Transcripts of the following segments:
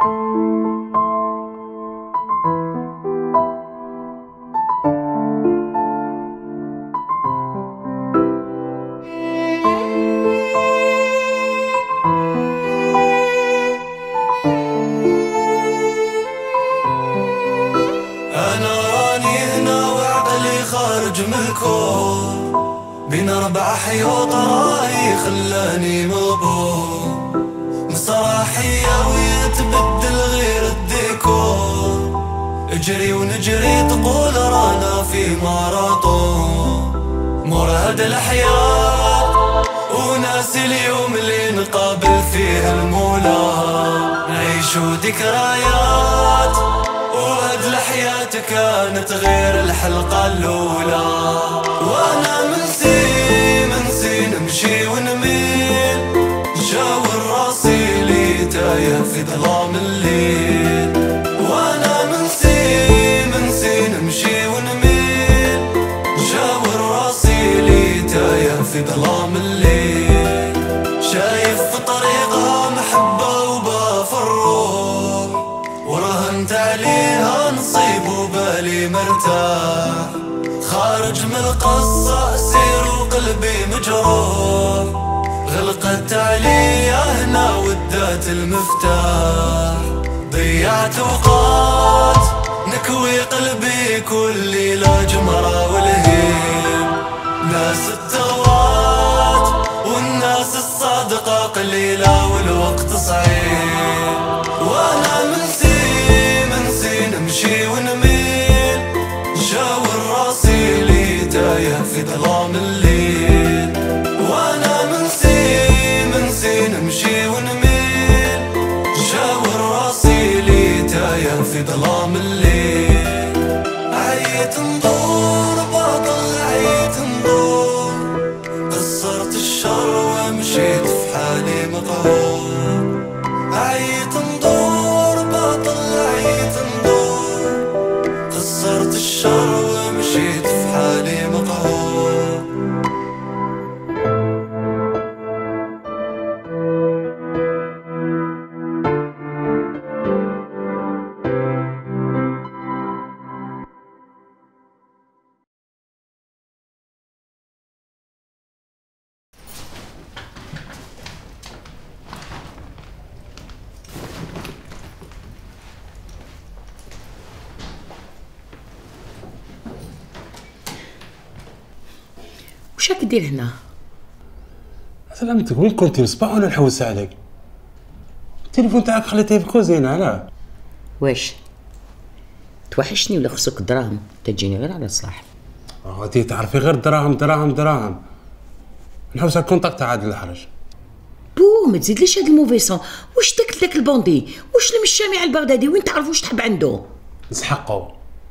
بين 4 حيوط راي خلاني مبهور، مسرحية ويتبدل غير الديكور، اجري ونجري تقول رانا في ماراطون، مرهد الحياة وناسي اليوم اللي نقابل فيه المولى، نعيشو ذكريات وهاد الحياة كانت غير الحلقة الأولى، وانا منسي نمشي ونميل، نشاور راسي لي تايه في ظلام الليل، وانا منسي نمشي ونميل، نشاور راسي لي تايه في ظلام الليل، شايف في طريقها محبة وباف الروح، ورهنت عليها نصيب وبالي مرتاح، خارج من القصة أسير وقلبي مجروح، غلقت علي هنا ودات المفتاح، ضيعت أوقات نكوي قلبي كل ليلة جمرة والهيب، ناس التغوات والناس الصادقة قليلة والوقت صعيب، وانا منسي نمشي ونميل، نشاور راسي لي تايه في ظلام الليل، وانا منسي نمشي ونميل، نشاور راسي لي تايه في ظلام الليل، عيت ندور باطل عيت ندور، قصرت الشر ومشيت في حالي مقهور، عيت ندور باطل عيت ندور، قصرت الشر ومشيت في حالي مقهور. وش راك دير هنا؟ سلامتك، وين كنتي الصباح وانا نحوس عليك؟ التليفون تاعك خليته في الكوزينه، علاه؟ واش توحشني ولا خصك دراهم تجيني غير على صلاح؟ غادي تعرفي غير دراهم، نحوس على الكونتاكت تاع عادل الحرج. بو ما تزيدليش هاد الموفيسون، واش داك البوندي، واش المشامي على البغدادي وين تعرف واش تحب عنده؟ نسحقو.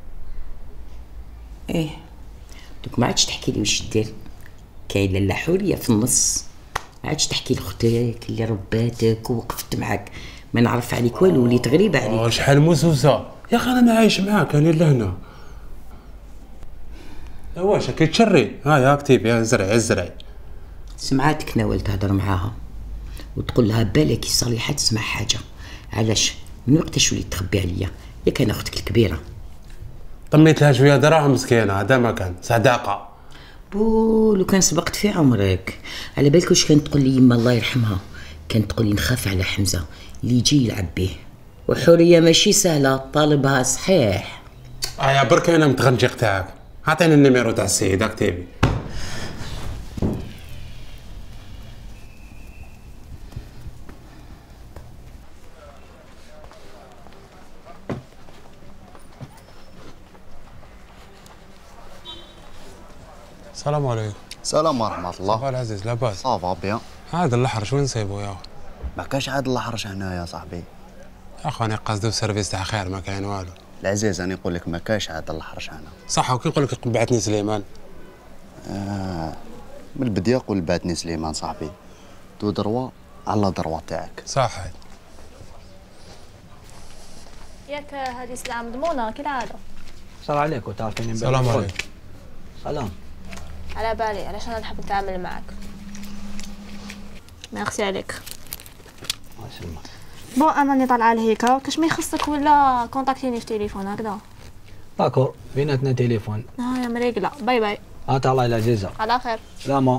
ايه دوك ما عادش تحكي لي واش دير، كاين لاله حوريه في النص، ما عادش تحكي لختك اللي رباتك ووقفت معاك، ما نعرف عليك والو، وليت غريبه عليك. شحال موسوسه يا اخي، انا عايش معاك انا لهنا. واش كيتشري؟ يا اكتيب يا زرعي سمعاتك ناول تهضر معاها وتقول لها بالك صالحه تسمع حاجه، علاش من وقتاش وليت تخبي عليا؟ ياك انا اختك الكبيره. طميت لها شويه دراهم مسكينه، هذا ما كان صداقه. بو لو كان سبقت في عمرك، على بالك واش كانت تقول لي يما الله يرحمها، كانت تقول لي نخاف على حمزه اللي يجي يلعب به، وحوريه ماشي سهله طالبها صحيح. يا برك انا متغنجق تاعك، عطيني النيميرو تاع السيد اكتيبي. السلام عليكم. السلام ورحمة الله. صباح العزيز، لاباس؟ صافا بيان. عادل الحرش وين نصيبو يا اخي؟ ما كاش عادل الحرش هنا يا صاحبي. يا اخي انا قاصدو سيرفيس تاع خير، ما كاين والو. العزيز انا نقول لك ما كاش عادل الحرش هنا. صح، وكي نقول لك بعثني سليمان. من البداية قول بعثني سليمان صاحبي. تو دروا على دروا تاعك. صح. ياك هذه سلعة مضمونة كالعادة. السلام عليكم، تعرفيني من السلام عليكم. سلام. على بالي، علاش انا نحب نتعامل معك. ميرسي عليك. الله يسلمك. بون انا اللي طالعه لهيكا، كاش ما يخصك ولا كونتاكتيني في تليفون هكذا. داكور بيناتنا تليفون. يا مريقله، باي باي. الله العزيزه. على خير. سلامة.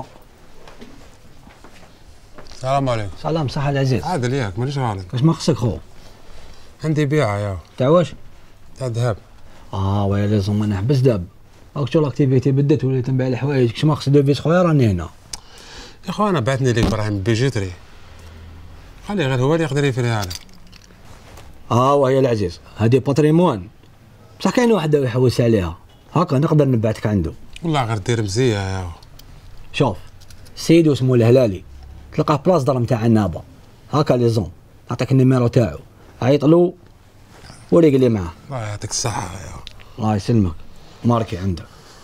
السلام عليكم. سلام صحة العزيز. عادل ياك مانيش غالط. واش ما خصك خو؟ عندي بيعه يا تاع واش؟ تاع ذهب. ويا لازم انا نحبس دابا. راك شغل الاكتيفيتي بدات وليت نبيع الحوايج، كش ما خص دوفيس خويا راني هنا. يا خويا انا بعثني لك ابراهيم بيجيتري. خليه غير هو اللي يقدر يفريها لك. ويا العزيز هذه باتريمون. بصح كاين واحد يحوس عليها، هاكا نقدر نبعثك عنده. والله غير دير مزيه يا. شوف سيدو اسمه الهلالي، تلقاه بلاص دار نتاع النابه، هاكا لي زون، نعطيك النيميرو تاعو، عيط له وريق لي معاه. الله يعطيك الصحه يا. الله يسلمك، ماركي عندك.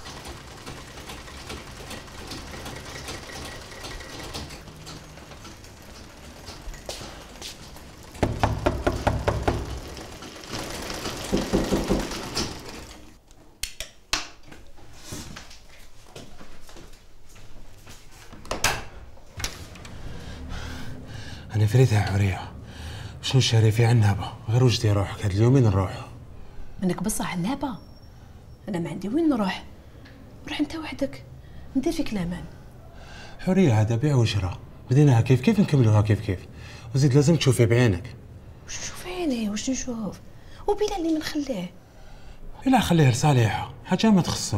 انا فريتها حوريه. شنو شاري في عنابه؟ غير وجدي روحك هاد اليومين نروح. منك بصح عنابه؟ انا ما عندي وين نروح. روح انت وحدك، ندير فيك الامان. حوريه هذا بيع وشراء، بديناها كيف كيف نكملوها كيف كيف. وزيد لازم تشوفي بعينك. واش نشوف عيني؟ واش نشوف؟ وبلا اللي منخليه. لا خليه لصالحها، حاجه ما تخصو.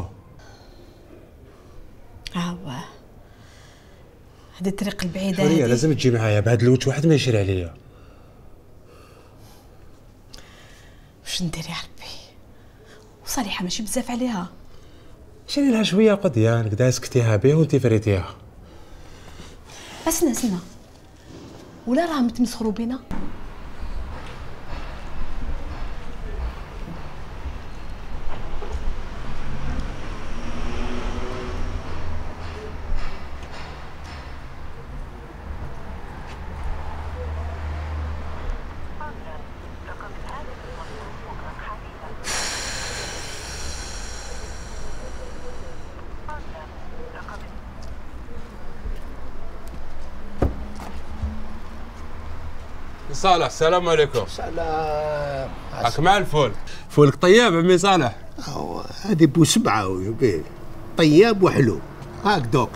واه هذه الطريق البعيده حوريه هذه. لازم تجي معايا، بهاد الوقت واحد ما يشري عليا. واش ندير يا ربي؟ وصالحه ماشي بزاف عليها. شري لها شويه قضيان كدا سكتيها به وانت فريتيها. اسنا ولا راهم يتمسخروا بينا؟ صالح السلام عليكم. سلام. راك مع الفول. فولك طياب عمي صالح. هذه بو سبعة ويبيه طياب وحلو هاك دوك.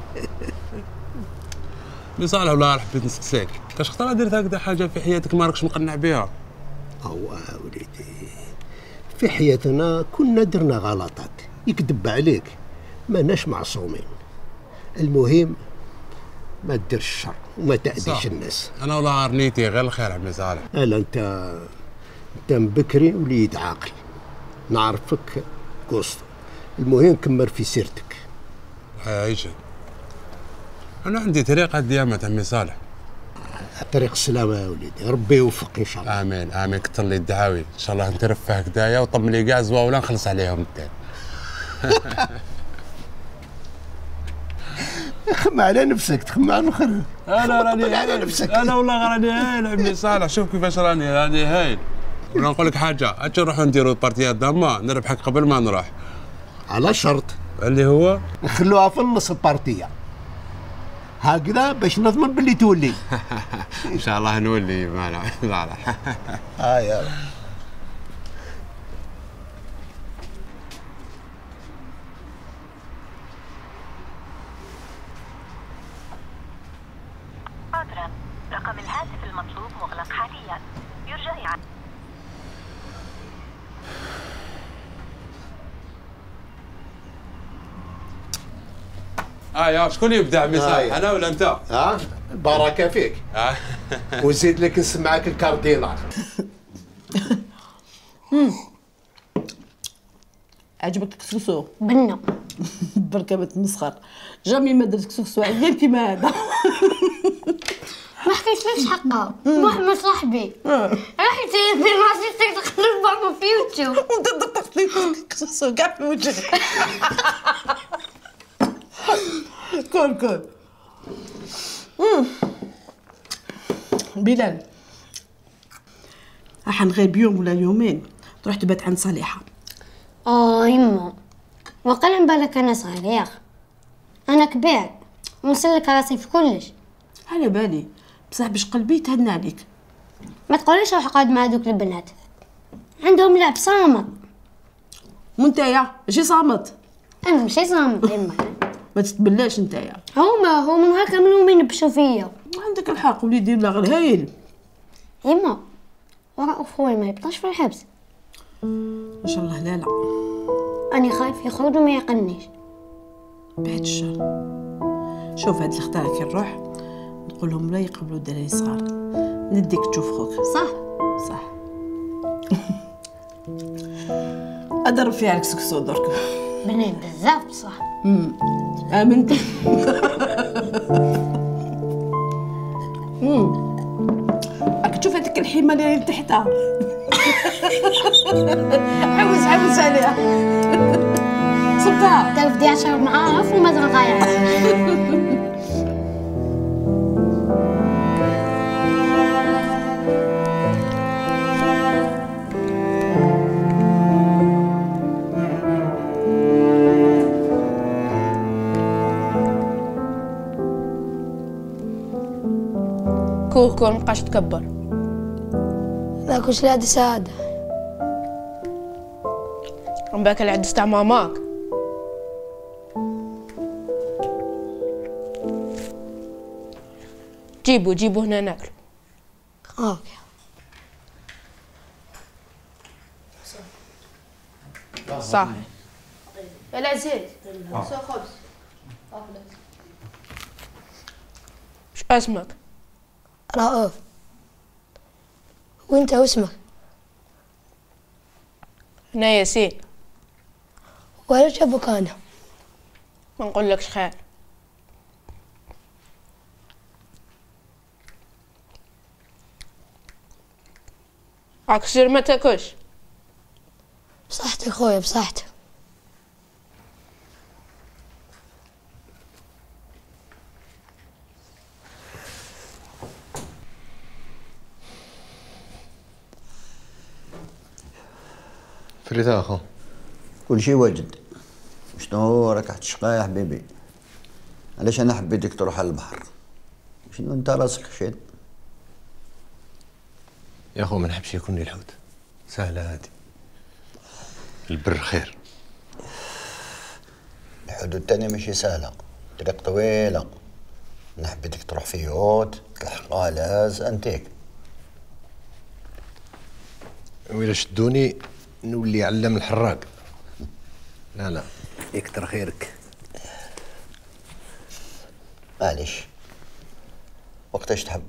عمي صالح والله حبيت نسقسيك، كاش خطره درت هكذا حاجه في حياتك ما راكش مقنع بها؟ وليدي في حياتنا كنا درنا غلطات، يكذب عليك ماناش معصومين. المهم ما ديرش الشر وما تأذيش الناس. انا والله نيتي غير الخير عمي صالح. لا انت بكري وليد عاقل، نعرفك قصد. المهم كمل في سيرتك. عايشك. انا عندي طريقه ديامه عمي صالح. طريق السلامه يا وليدي، ربي يوفقك ان شاء الله. امين امين. كثر لي الدعاوي ان شاء الله نترفه هكذايا وطم لي كاع زواوله نخلص عليهم الدين. خم على نفسك، تخم على الاخر. انا راني على نفسك. انا والله راني هايل عمي صالح، شوف كيفاش راني هايل. ولا نقول لك حاجه، اجي نروحوا نديروا بارتيات داما نربحك قبل ما نروح. على شرط اللي هو نخلوها في النص البارتيه هكذا باش نضمن باللي تولي. ان شاء الله نولي معنا. يا رقم الهاتف المطلوب مغلق حاليا، يرجى إعادة. يا شكون يبدا عمي صالح، انا ولا انت؟ البركه فيك. وزيد لك نسمعك الكاردينال. عجبك الكسكسو؟ بنه. بركه ما تمسخر، جامي ما درت كسكسو عيان كيما هذا. ما حكيتليش حقا، محمد صاحبي راح يتيب في راسي تقلب بابا في يوتيوب وانت دققت لي كسكسو كاع في وجهك. كل بلال، راح نغيب يوم ولا يومين، تروح تبات عند صالحه. يما وقال بالك انا صغير، انا كبير ونسلك راسي في كلش. على بالي، بصح باش قلبي تهنى عليك. ما تقوليش روح قاعد مع دوك البنات، عندهم لعب صامت. وانتايا ماشي صامت. انا ماشي صامت يما. ما تتبلاش نتايا. هما من هكا ملومين ينبشوا فيا. عندك الحق وليدي ولا غير هايل. يما ورا اخويا ما يبقاش في الحبس. ان شاء الله لا. اني خايف يخرج وما يقنيش. بعد الشر. شوف هاد الخطا كي نروح نقول لهم لا يقبلوا الدراري صغار، نديك تشوف خوك. صح. اضرب فيها عليك سكسو درك. بنين بزاف بصح. امنت. راك تشوف هذيك الحيمه اللي تحتها. عوز عليها. صبتها. تعرف دي 10 معارف وما تغير. كوكو مابقاش تكبر. ذاك واش لا سعادة. من باك العدس تاع ماماك. جيبو هنا ناكلو. صح. يا العزيز سو خبز. اش اسمك؟ رؤوف. وانت واسمك؟ انا ياسين. وعلاش ابوك انا؟ ما نقولكش خير. راك سير ما تاكلش. بصحتك خويا بصحتك. فريتها اخو. كل شيء واجد. شنو راك تشقى يا حبيبي؟ علاش انا حبيتك تروح على البحر؟ شنو انت راسك خشيت؟ يا اخو ما نحبش يكون لي الحوت، سهله هادي. البر خير. الحدود الثانية ماشي سهلة، طريق طويلة. انا حبيتك تروح في يوت تلحقها لاز انتيك. وإلا شدوني نولي علم الحراق. لا يكتر خيرك. معليش. وقتاش تحب؟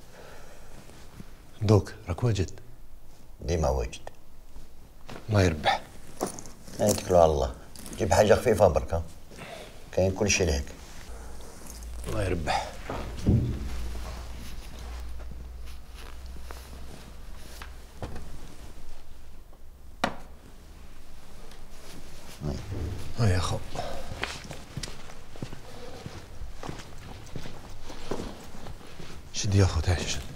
دوك راك واجد. ديما واجد. الله يربح. يتكلوا على الله. جيب حاجة خفيفة بركة. كاين كل شيء لهك. الله يربح. يا اخو شد يا اخو تعال شد.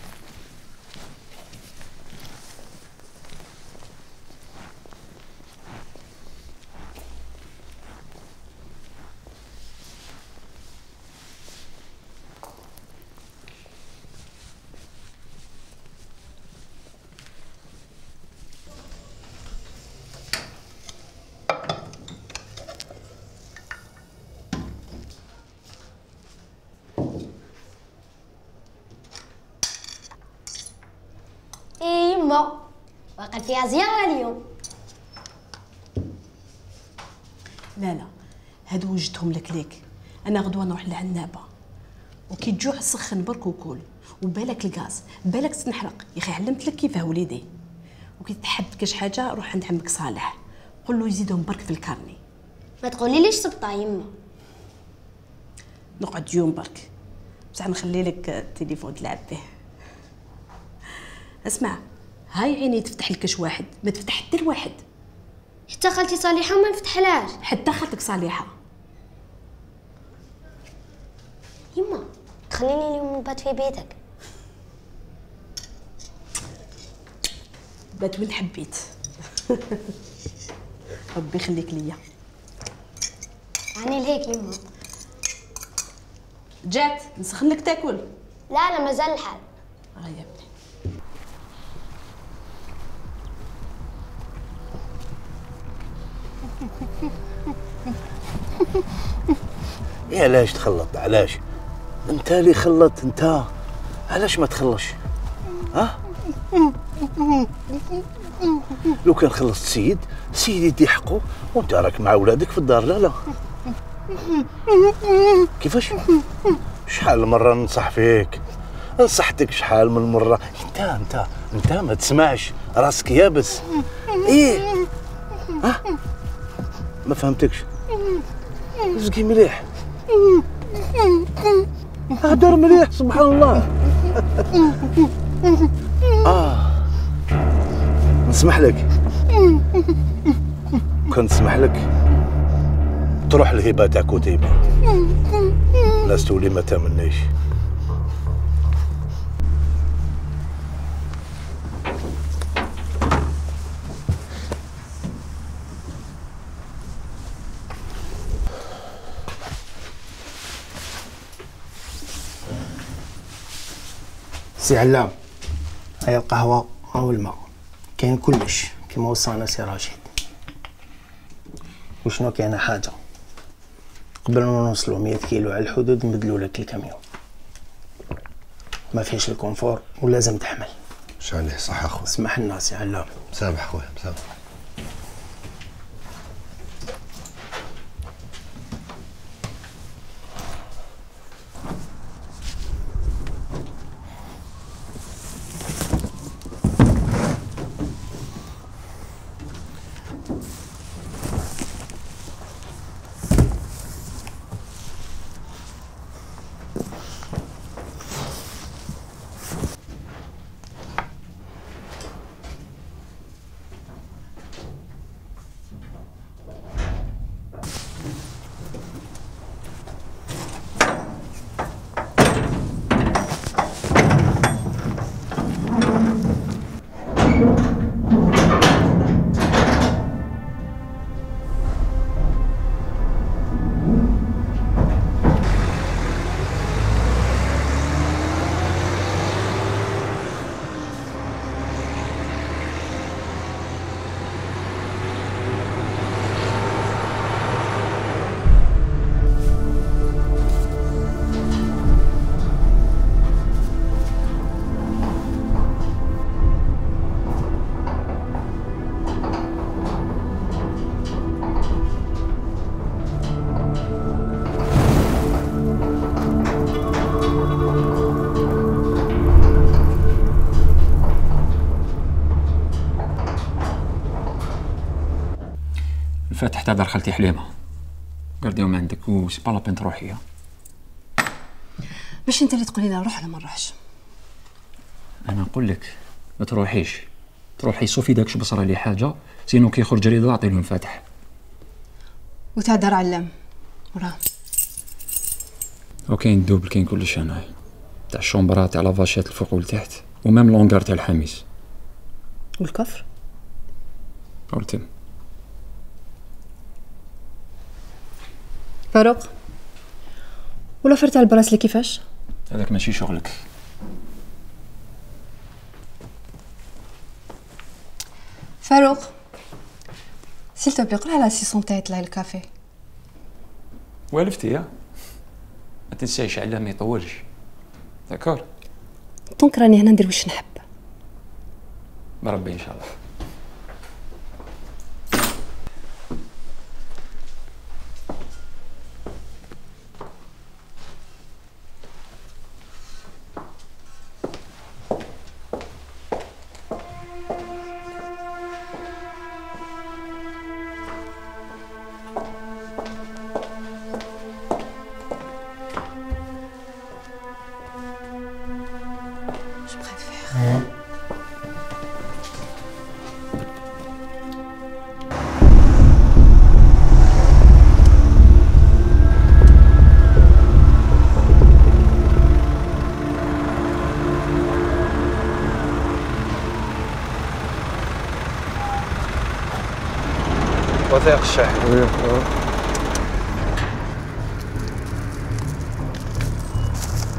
وقت فيها زيارة اليوم. لا هادو وجدتهم لك ليك. انا غدوه نروح للعنابه وكي تجوع سخن برك وكول وبالك الغاز بالك تنحرق. يا اخي علمت لك كيفاه وليدي. وكي تحب كاش حاجه روح عند عمك صالح قول له يزيدهم برك في الكارني. ما تقولي ليش سبطه يما. نقعد يوم برك بصح نخلي لك التليفون تلعب به. اسمع هاي عيني تفتح لكش واحد ما تفتح حتى الواحد. حتى خالتي صالحه ما نفتحلهاش. حتى خالتك صالحه. يما تخليني اليوم نبات في بيتك. بات وين حبيت. ربي يخليك ليا. يعني لهيك يما. جات نسخن لك تاكل. لا مازال الحال. يا ابني يا علاش تخلط؟ علاش؟ انت اللي خلط انت، علاش ما تخلصش؟ ها؟ لو كان خلصت سيد يدي حقه، وانت راك مع ولادك في الدار. لا كيفاش؟ شحال مرة ننصح فيك، نصحتك شحال من مرة. انت ما تسمعش، راسك يابس. ايه ها؟ ما فهمتكش. زكي مليح، هدر مليح، سبحان الله. نسمح لك، كان نسمح لك تروح الهبه تاع كتيبه، الناس تولي ما تامنيش. سي علام، هاي القهوة أو الماء، كاين كلش كيما وصانا سي راشد. وشنو كاينه حاجة، قبل ما نوصلوا 100 كيلو على الحدود نبدلوا لك الكاميون، ما فيهش الكونفور ولازم تحمل. شانيه صح اخويا. اسمح لنا سي علام. مسامح اخويا مسامح. الفاتح تاع دار خالتي حليمه، قرديهم عندك وسي با لابين تروحي. باش انت اللي تقول لي نروح ولا ما نروحش؟ انا نقول لك ما تروحيش، تروحي صوفي داكش بصرا لي حاجه، سينو كي يخرج رضا عطي لهم فاتح. وتاع دار علام وراه وكاين الدوبل، كاين كلشي هنايا، تاع الشومبرا تاع لافاشات الفوق والتحت، ومام لونغار تاع الحميس والكفر والتم. فاروق، ولا فرت على البراسلي كيفاش؟ هذاك ماشي شغلك. فاروق سيل تو بلي قول على السيسون تاعي طلع الكافي. والفتي ما تنسايش على ما يطولش، داكور؟ دونك راني هنا ندير واش نحب. بربي ان شاء الله. وثائق الشاحن.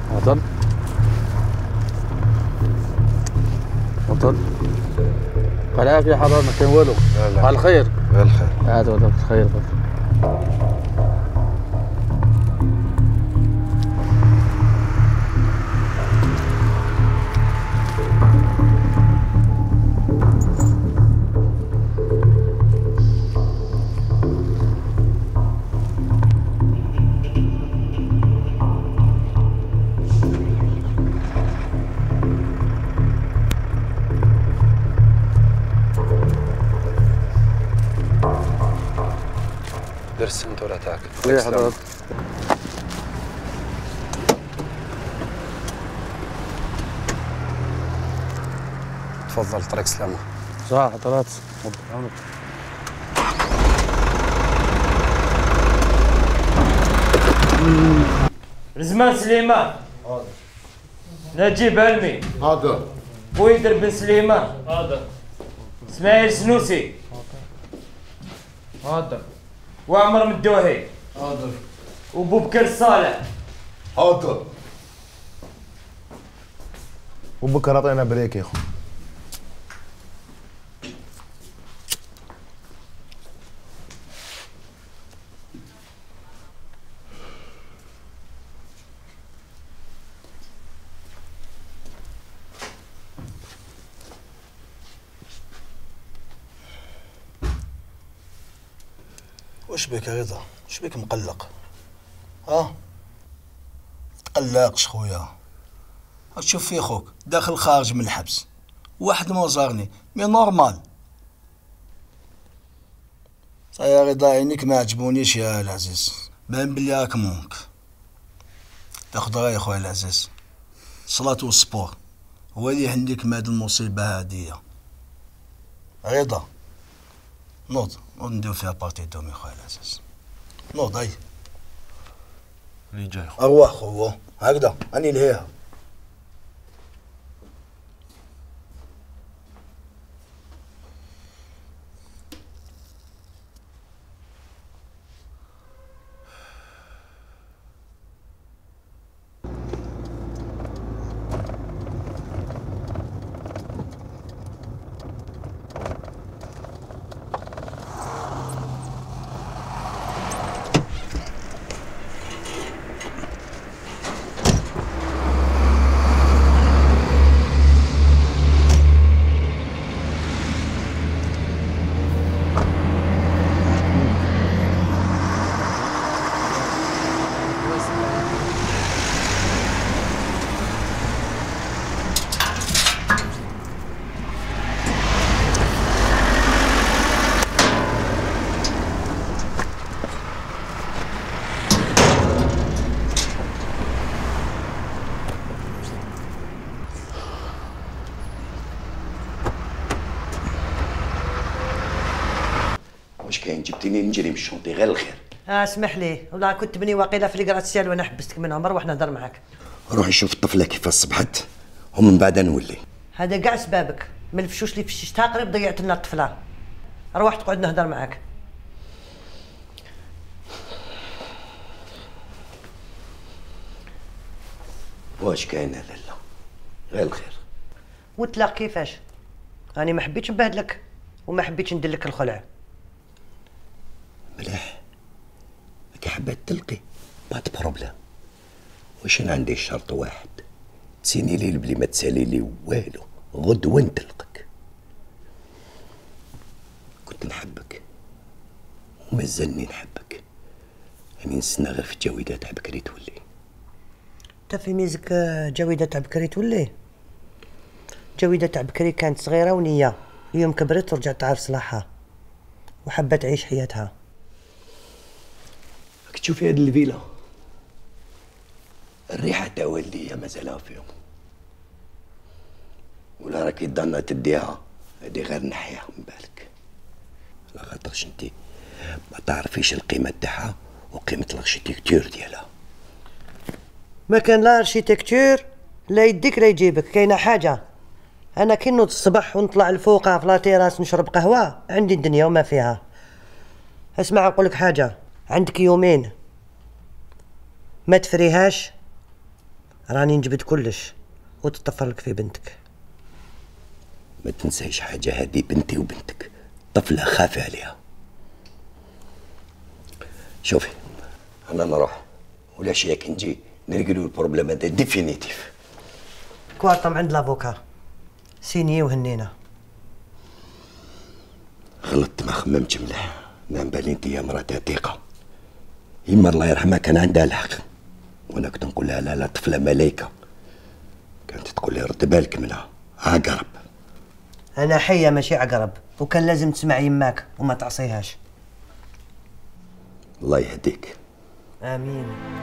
وطن بالعافيه حضرتك ما كاين والو. على الخير. على الخير. عاد وداك الخير بك. دير السنتوره تاعك. ليه حضرتك؟ تفضل طريق سلامه. صح حضرتك. رزمان سليمان. حاضر. نجيب علمي. حاضر. بويدر بن سليمان. حاضر. اسماعيل سنوسي. حاضر. وعمر مدوهي. حاضر. وبوبكر الصالح. حاضر. وبكره عطينا بريك يا اخو. واش بك يا رضا؟ واش بك مقلق؟ تقلقش خويا. تشوف في خوك داخل خارج من الحبس، واحد ما زارني مي نورمال. يا رضا عينيك ما عجبونيش يا العزيز، باين بلي راك مونك. تاخد راي خويا العزيز، الصلاة والسبور هو اللي يهنيك من هاد المصيبة هادية. رضا نوض نديرو فيها بارتي دومي خويا العزيز. نوض هاي اللي جاي ارواح خو هكذا راني لهيها. واش كاين؟ جبتيني نجري من الشونطي غير الخير. اسمح لي والله كنت بني واقيله في الكراسيال وانا حبستك منهم. روح نهضر معاك. روحي شوف الطفله كيفاش صبحت ومن بعد نولي. هذا كاع سبابك، من الفشوش اللي فششتها قريب ضيعت لنا الطفله. روح تقعد نهضر معاك. واش كاين لالا؟ غير الخير. وتلاق كيفاش؟ راني ما حبيتش نبهدلك وما حبيتش ندير لك الخلع. مليح، كي حبيت تلقي ما بروبليم. واش انا عندي شرط واحد، تسيني لي بلي ما تسالي لي والو، غدوه نطلقك. كنت نحبك ومازالني نحبك، راني نستنى غير في الجويده تاع بكري تولي. انت في ميزك جويده تاع بكري تولي؟ جويده تاع بكري كانت صغيره ونيه، اليوم كبرت ورجعت تعرف صلاحها وحابه تعيش حياتها. راك تشوفي هاد الفيلا، الريحه تاع والديا مازالها فيهم، ولا راكي ضنا تديها هادي غير نحيها من بالك، على خاطرش انتي ما تعرفيش القيمه تاعها وقيمه الاركيتكتور ديالها. ما كان لا اركيتكتور لا يديك لا يجيبك. كاينه حاجه، انا كي نوض الصباح ونطلع لفوقها في لاطيراس نشرب قهوه، عندي الدنيا وما فيها. اسمع نقول لك حاجه، عندك يومين ما تفريهاش راني نجبد كلش وتطفر لك في بنتك. ما تنساش حاجة، هذه بنتي وبنتك، طفلة خاف عليها. شوفي أنا نروح والعشية كي نجي نرقلوا البروبليم هذا ديفينيتيف. كوارتم عند لافوكا سيني وهنينا. غلطت، ما خممتش مليح، ما بالي انت يا مرات عتيقة. يما الله يرحمها كان عندها الحق، وانا كنت نقول لها لا طفلة ملايكة، كانت تقول لي رد بالك منها عقرب. انا حية ماشي عقرب، وكان لازم تسمع يماك وما تعصيهاش. الله يهديك. امين.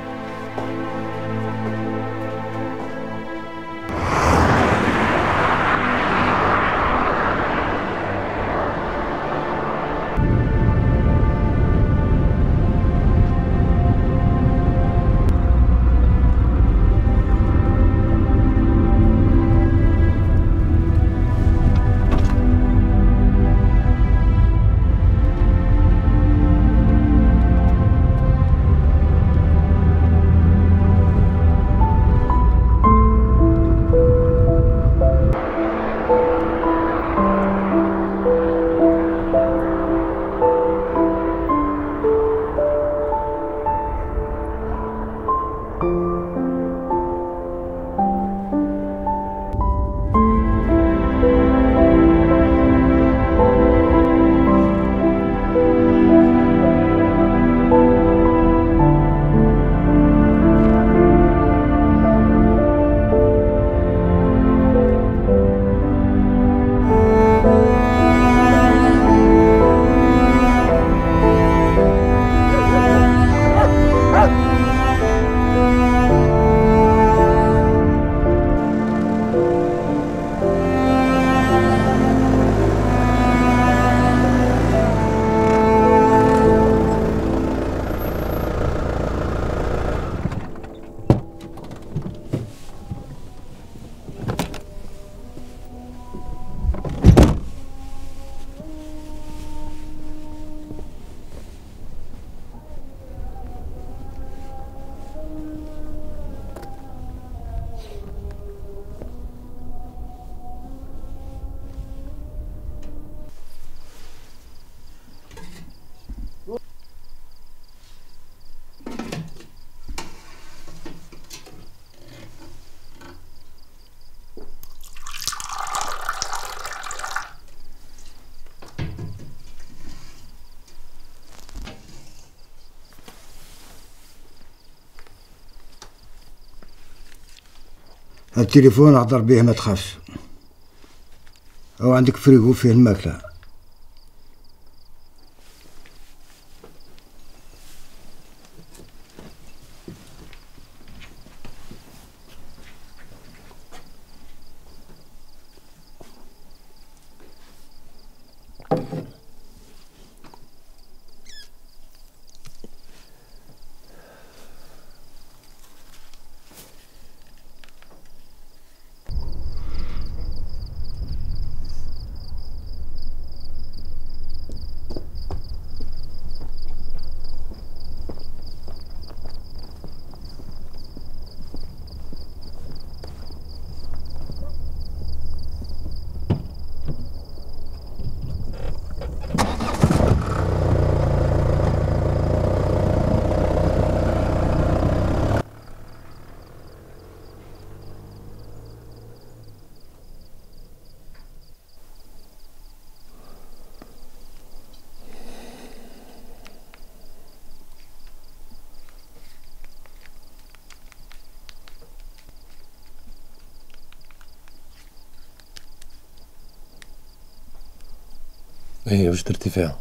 التليفون احضر به ما تخافش، او عندك فريغو فيه الماكله. ايه واش درتي فيها؟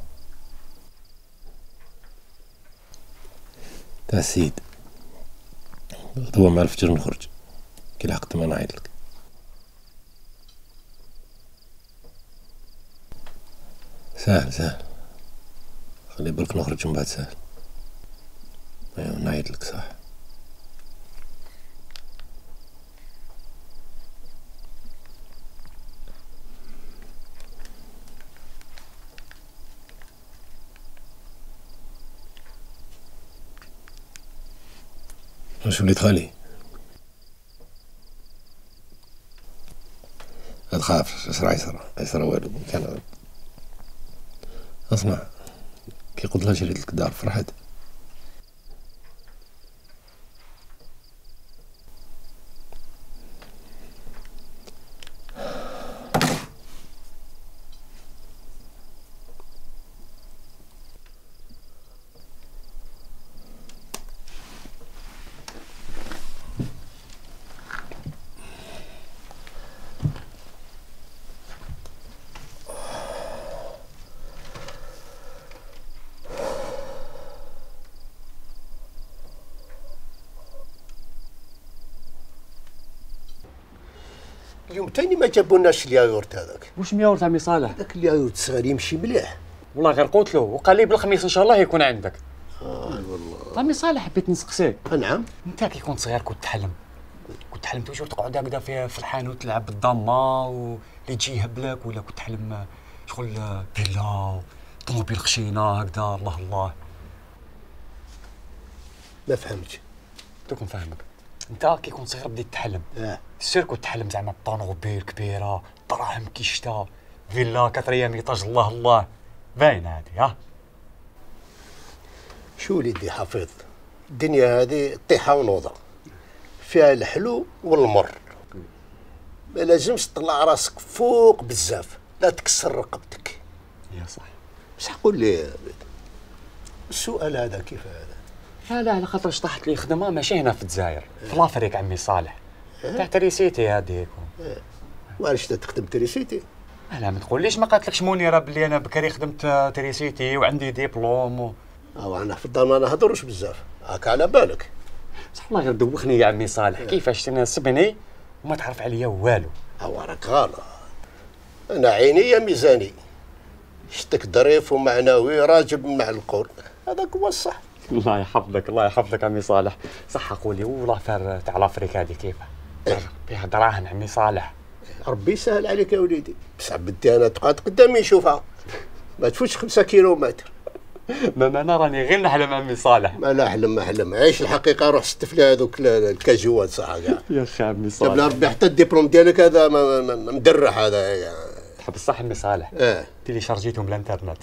تاع السيد غدوة مع الفجر نخرج، كي لحقت ما نعيط لك. سهل خلي بالك نخرج من بعد سهل. ايوا نعيط لك صح. واش وليت خالي؟ هاد تخافش، يصرى والو كان. اسمع، كي قلت لها جريت لك الدار فرحت. اليوم تاني ما جابولناش الياغورت هذاك. واش ياغورت عمي صالح؟ هذاك الياغورت الصغير يمشي مليح. والله غير قلت له وقال لي بالخميس ان شاء الله يكون عندك. والله. عمي صالح حبيت نسقسيك. نعم. انت كي كنت صغير كنت تحلم توجور تقعد هكذا في الحانوت تلعب بالضامه واللي تجي يهبلك، ولا كنت تحلم شغل فيلا طوموبيل خشينه هكذا؟ الله الله. ما فهمتش. دوك نفهمك. انت كي كنت صغير بديت تحلم. سير كنت تحلم زعما بطونوبيل كبيره، دراهم كي شتا، فيلا 4 ايطاج، الله الله. باينه هذه ها. شو وليدي حفيظ، الدنيا هذه طيحه ونوضه، فيها الحلو والمر. ما لازمش تطلع راسك فوق بزاف، لا تكسر رقبتك. يا صح. بصح قول لي السؤال هذا كيف هذا؟ لا على خاطرش طاحت لي خدمه ماشي هنا في الجزائر، في لافريك عمي صالح، تاع تريسيتي هذيك. واش تخدم تريسيتي؟ لا ما تقوليش ما قالتلكش منيره بلي انا بكري خدمت تريسيتي وعندي ديبلوم انا في الدار ما نهضروش بزاف، هاك على بالك. بصح الله غير دوخني يا عمي صالح، كيفاش تناسبني وما تعرف عليا والو. راك غلط، انا عيني يا ميزاني، شتك ظريف ومعنوي راجل معلقون، هذاك هو الصح. الله يحفظك الله يحفظك عمي صالح. صح قولي ولافير تاع لافريك هذه كيفاه؟ فيها دراهم عمي صالح. ربي يسهل عليك يا وليدي، بصح بدي انا تقعد قدامي نشوفها، ما تفوتش 5 كيلومتر. ما انا راني غير نحلم عمي صالح. ما لا احلم ما احلم، عيش الحقيقه، روح ستف لي هذوك الكاجوال صح كاع. يا اخي عمي صالح بلا ربي حتى الدبلوم ديالك هذا مدرح هذا. تحب الصح عمي صالح؟ تيلي شارجيتهم بالانترنت.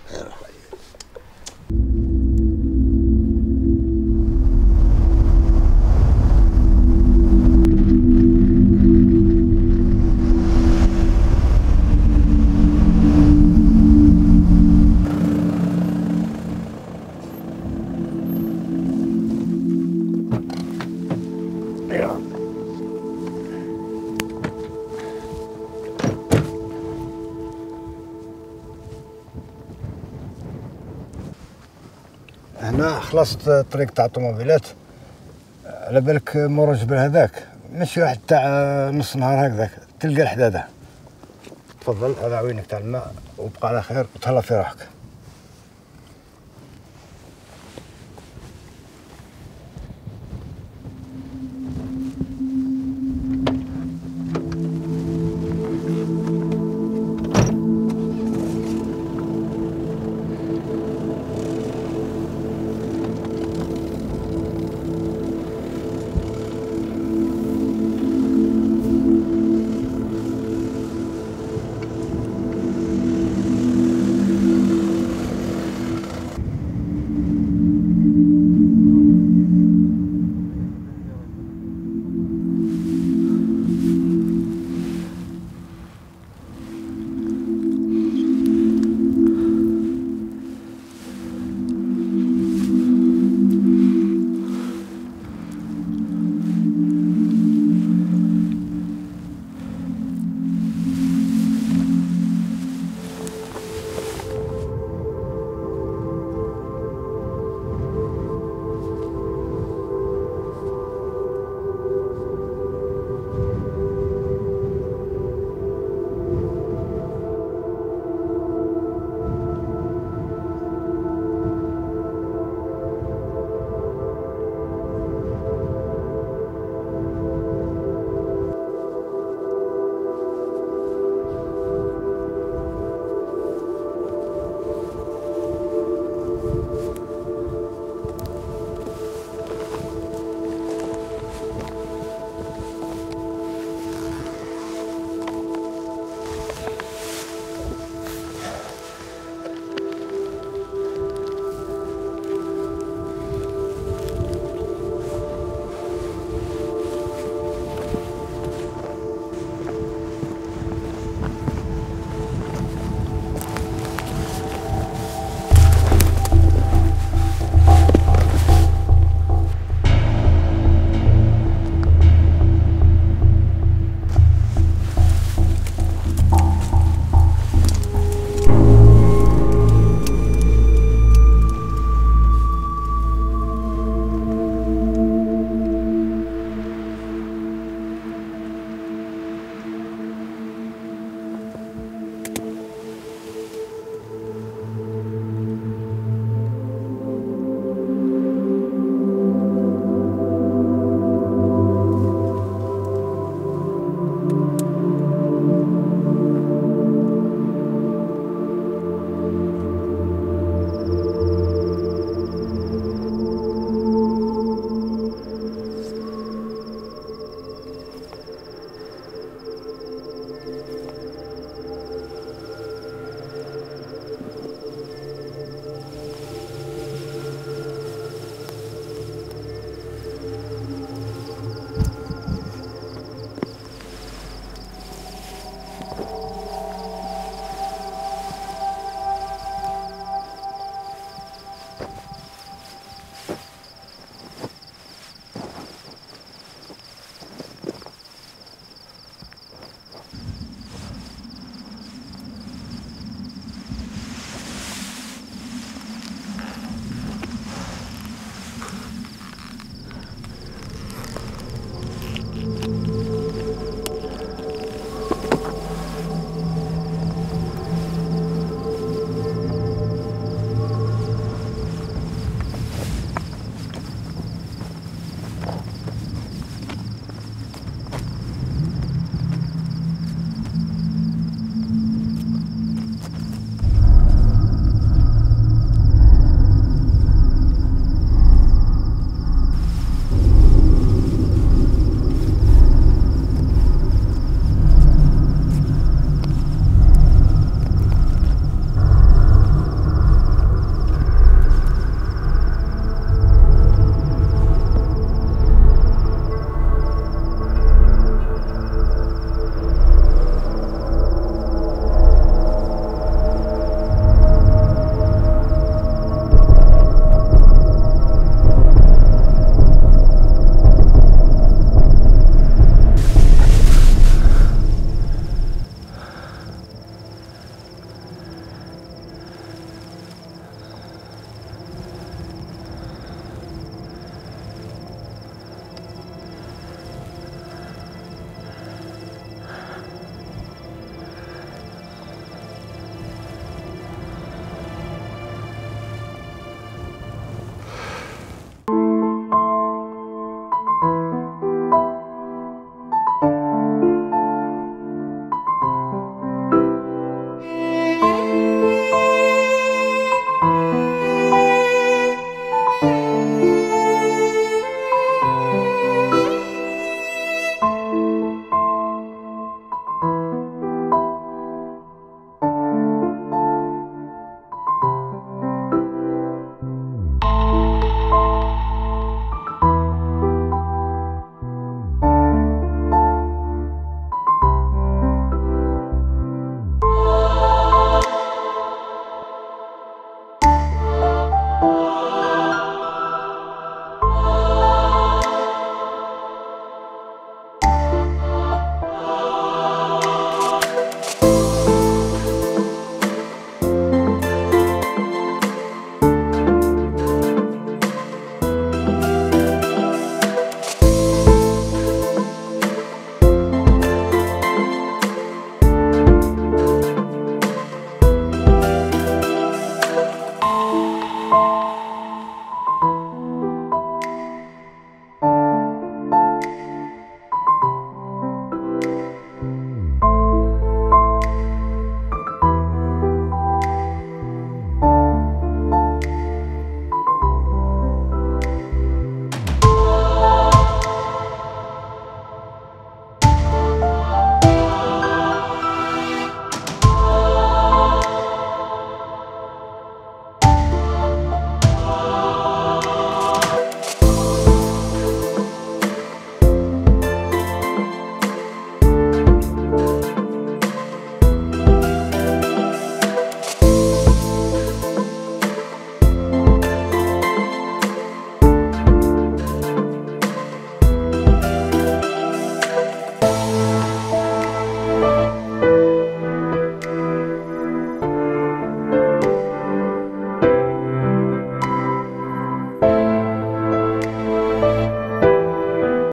هنا خلصت الطريق تاع الطوموبيلات، على بالك مور الجبل هذاك ماشي واحد تاع نص نهار هكذاك تلقى الحداده. تفضل هذا عوينك تاع الماء وبقى على خير وتهلا في روحك.